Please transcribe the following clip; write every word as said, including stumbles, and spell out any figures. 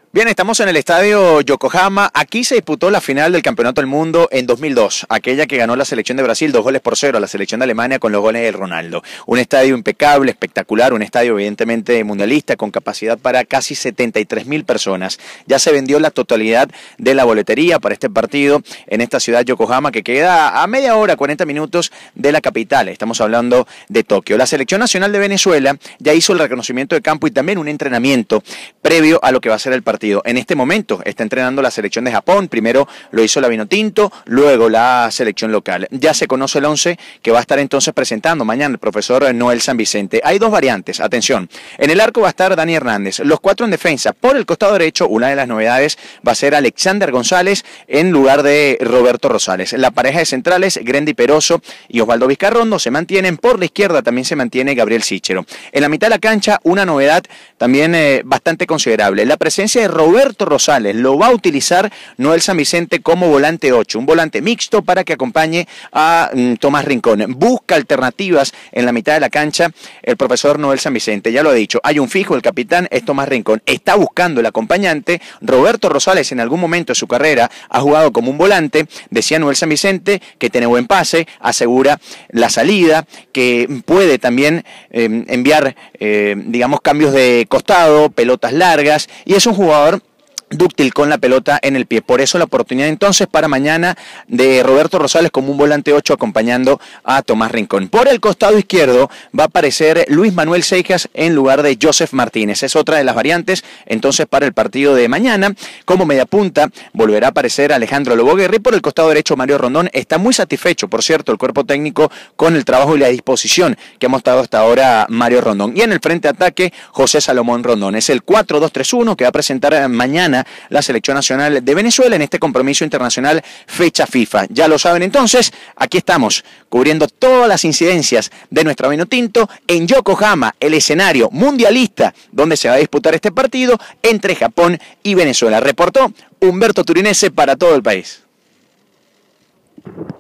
Bien, estamos en el estadio Yokohama. Aquí se disputó la final del Campeonato del Mundo en dos mil dos, aquella que ganó la selección de Brasil dos goles por cero a la selección de Alemania con los goles de Ronaldo. Un estadio impecable, espectacular, un estadio evidentemente mundialista con capacidad para casi setenta y tres mil personas. Ya se vendió la totalidad de la boletería para este partido en esta ciudad Yokohama que queda a media hora, cuarenta minutos de la capital. Estamos hablando de Tokio. La selección nacional de Venezuela ya hizo el reconocimiento de campo y también un entrenamiento previo a lo que va a ser el partido. En este momento está entrenando la selección de Japón, primero lo hizo la Vinotinto, luego la selección local. Ya se conoce el once que va a estar entonces presentando mañana el profesor Noel San Vicente. Hay dos variantes, atención, en el arco va a estar Dani Hernández, los cuatro en defensa. Por el costado derecho, una de las novedades va a ser Alexander González en lugar de Roberto Rosales. La pareja de centrales, Grendy Peroso y Osvaldo Vizcarrondo, se mantienen. Por la izquierda también se mantiene Gabriel Sichero. En la mitad de la cancha, una novedad también eh, bastante considerable, la presencia de Roberto Rosales. Lo va a utilizar Noel San Vicente como volante ocho, un volante mixto para que acompañe a mm, Tomás Rincón. Busca alternativas en la mitad de la cancha el profesor Noel San Vicente, ya lo ha dicho, hay un fijo, el capitán es Tomás Rincón, está buscando el acompañante. Roberto Rosales en algún momento de su carrera ha jugado como un volante, decía Noel San Vicente que tiene buen pase, asegura la salida, que puede también eh, enviar eh, digamos cambios de costado, pelotas largas, y es un jugador dúctil con la pelota en el pie. Por eso la oportunidad entonces para mañana de Roberto Rosales como un volante ocho acompañando a Tomás Rincón. Por el costado izquierdo va a aparecer Luis Manuel Seijas en lugar de Joseph Martínez. Es otra de las variantes entonces para el partido de mañana. Como mediapunta volverá a aparecer Alejandro Lobo Guerra y por el costado derecho Mario Rondón. Está muy satisfecho, por cierto, el cuerpo técnico con el trabajo y la disposición que ha mostrado hasta ahora Mario Rondón. Y en el frente ataque José Salomón Rondón. Es el cuatro dos tres uno que va a presentar mañana la selección nacional de Venezuela en este compromiso internacional fecha FIFA. Ya lo saben entonces, aquí estamos cubriendo todas las incidencias de nuestra Vinotinto en Yokohama, el escenario mundialista donde se va a disputar este partido entre Japón y Venezuela. Reportó Humberto Turinese para todo el país.